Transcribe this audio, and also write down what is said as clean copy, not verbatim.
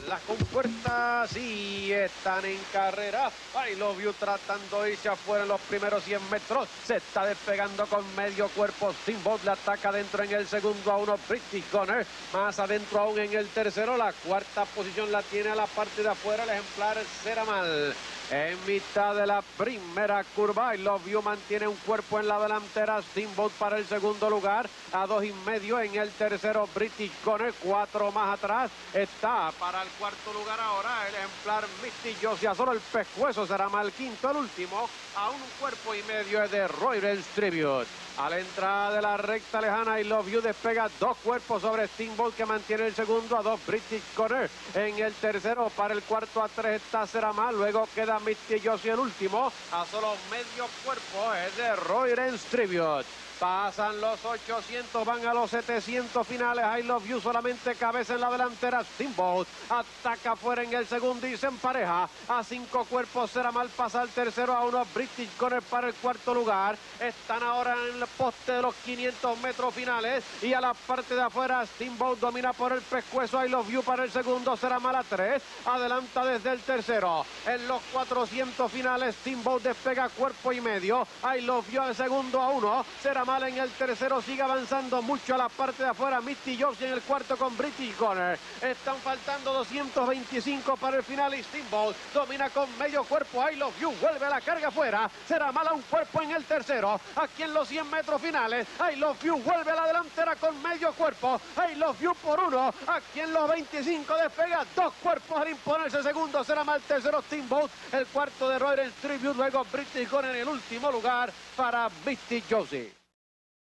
las compuertas y están en carrera. I Love You tratando de irse afuera en los primeros 100 metros. Se está despegando con medio cuerpo. Steamboat la ataca dentro en el segundo a 1. British Gunner más adentro aún en el tercero. La cuarta posición la tiene a la parte de afuera el ejemplar Ceramal. En mitad de la primera curva, I Love You mantiene un cuerpo en la delantera. Steamboat para el segundo lugar, a 2,5 en el tercero. British Gunner, 4 más atrás. Está para el cuarto lugar ahora el ejemplar Misty Josie. Solo el pescuezo será mal quinto, el último, a 1,5 es de Royal Tribute. A la entrada de la recta lejana, I Love You despega 2 cuerpos sobre Steamboat, que mantiene el segundo a 2. British Gunner en el tercero, para el cuarto a 3 está Ceramal. Luego queda Misty Josie el último, a solo medio cuerpo es de Royal Tribute. Pasan los 800, van a los 700 finales. I Love You solamente cabeza en la delantera. Steamboat ataca fuera en el segundo y se empareja a 5 cuerpos. Ceramal pasa al tercero a 1. British Gunner para el cuarto lugar. Están ahora en el poste de los 500 metros finales y a la parte de afuera Steamboat domina por el pescuezo. I Love You para el segundo, Ceramal a 3. Adelanta desde el tercero. En los 400 finales Steamboat despega cuerpo y medio. I Love You al segundo a 1. Ceramal en el tercero sigue avanzando mucho a la parte de afuera. Misty Josie en el cuarto con British Gunner. Están faltando 225 para el final y Steamboat domina con medio cuerpo. I Love You vuelve a la carga afuera. Ceramal a un cuerpo en el tercero. Aquí en los 100 metros finales I Love You vuelve a la delantera con medio cuerpo. I Love You por 1. Aquí en los 25 despega 2 cuerpos al imponerse segundo. Ceramal tercero, Steamboat el cuarto de Royal Tribute. Luego British Gunner en el último lugar para Misty Josie.